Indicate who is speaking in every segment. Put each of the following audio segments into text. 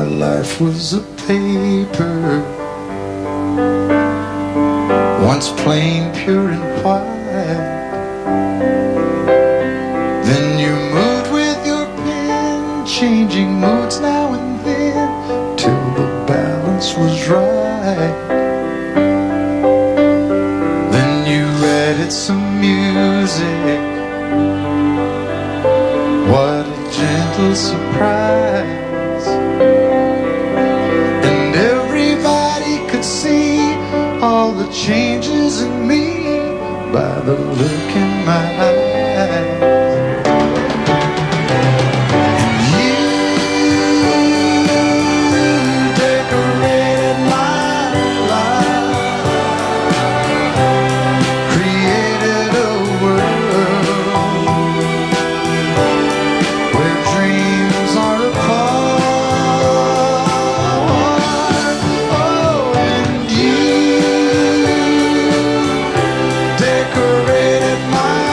Speaker 1: life was a paper, once plain, pure and white. Then you moved with your pen, changing moods now and then, till the balance was right. Then you added some music, what a gentle surprise. And everybody could see all the changes in me by the look in my eyes. And you decorated my life, created a world where dreams are apart. Oh, and you decorated my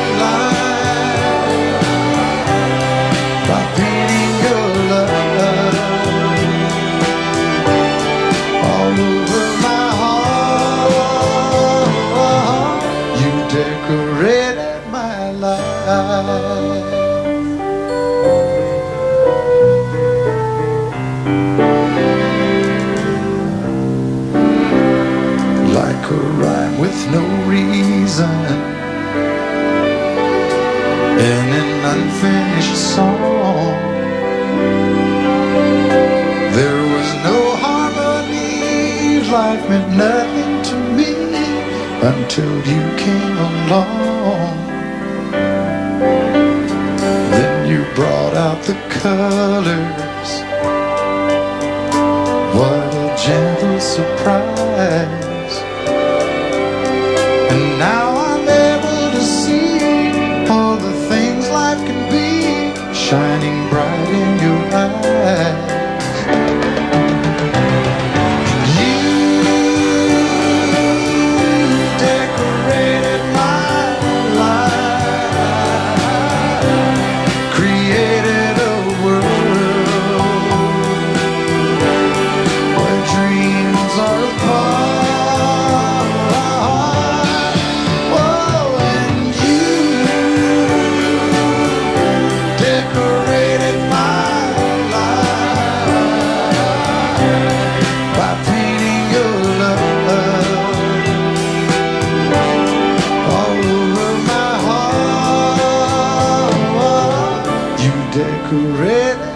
Speaker 1: life by painting your love all over my heart. You decorated my life. Like a rhyme with no reason in an unfinished song, there was no harmony. Life meant nothing to me until you came along. Then you brought out the colors, what a gentle surprise. And now I'm able to see all the things life can be, shining bright in your eyes. You decorated my life, created a world where dreams are apart. Oh, and you decorated my life by painting your love all over my heart. You decorated